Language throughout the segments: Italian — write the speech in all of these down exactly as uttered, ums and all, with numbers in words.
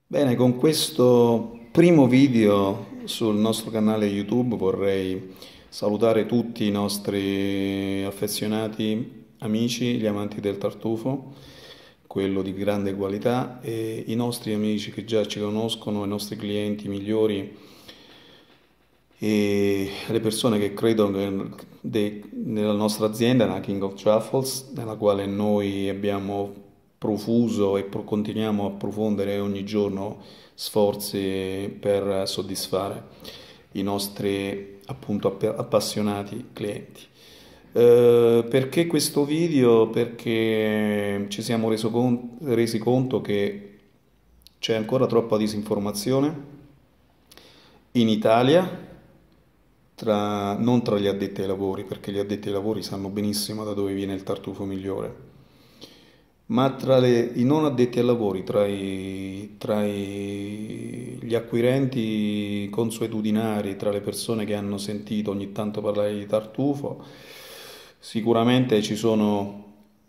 Bene, con questo primo video sul nostro canale YouTube vorrei salutare tutti i nostri affezionati amici, gli amanti del tartufo, quello di grande qualità, e i nostri amici che già ci conoscono, i nostri clienti migliori e le persone che credono che- de- nella nostra azienda, la King of Truffles, nella quale noi abbiamo profuso e pro- continuiamo a profondere ogni giorno sforzi per soddisfare i nostri appunto app- appassionati clienti. Eh, perché questo video? Perché ci siamo reso con- resi conto che c'è ancora troppa disinformazione in Italia, tra- non tra gli addetti ai lavori, perché gli addetti ai lavori sanno benissimo da dove viene il tartufo migliore, ma tra le- i non addetti ai lavori, tra, i- tra i- gli acquirenti consuetudinari, tra le persone che hanno sentito ogni tanto parlare di tartufo, sicuramente ci sono,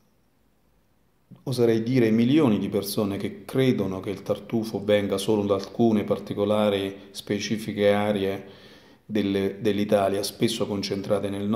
oserei dire, milioni di persone che credono che il tartufo venga solo da alcune particolari specifiche aree delle- dell'Italia, spesso concentrate nel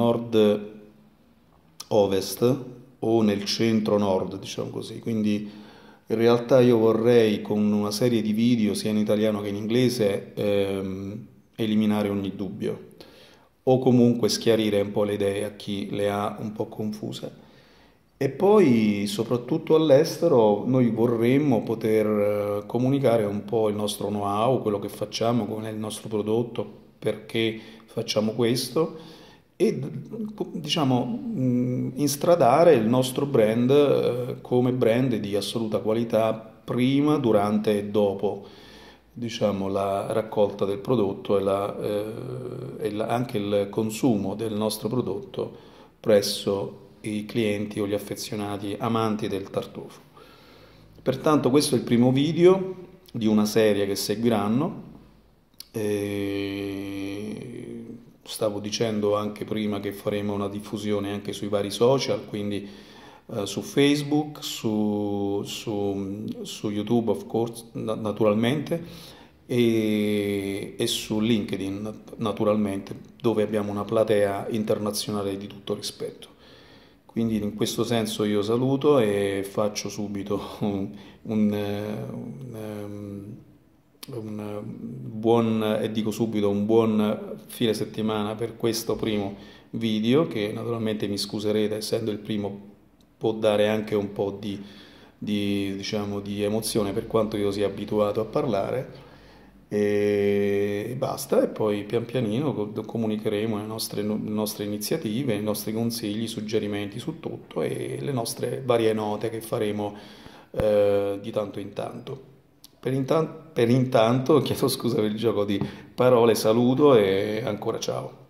nord-ovest o nel centro-nord, diciamo così. Quindi in realtà io vorrei, con una serie di video, sia in italiano che in inglese, ehm, eliminare ogni dubbio o comunque schiarire un po' le idee a chi le ha un po' confuse. E poi, soprattutto all'estero, noi vorremmo poter eh, comunicare un po' il nostro know-how, quello che facciamo, come è il nostro prodotto, perché facciamo questo e diciamo mh, instradare il nostro brand eh, come brand di assoluta qualità prima, durante e dopo, diciamo, la raccolta del prodotto e, la, eh, e la- anche il consumo del nostro prodotto presso i clienti o gli affezionati amanti del tartufo. Pertanto questo è il primo video di una serie che seguiranno. E stavo dicendo anche prima che faremo una diffusione anche sui vari social, quindi eh, su Facebook, su, su- su YouTube, of course, na- naturalmente, e, e su LinkedIn, nat- naturalmente, dove abbiamo una platea internazionale di tutto rispetto. Quindi in questo senso io saluto e faccio subito un, un, eh, un, ehm, un, eh, buon, e dico subito un buon fine settimana per questo primo video, che naturalmente mi scuserete, essendo il primo può dare anche un po' di, di, diciamo, di emozione per quanto io sia abituato a parlare. E basta, e poi pian pianino co- comunicheremo le nostre, le nostre iniziative, i nostri consigli, suggerimenti su tutto e le nostre varie note che faremo eh, di tanto in tanto. Per intan- per intanto, chiedo scusa per il gioco di parole, saluto e ancora ciao.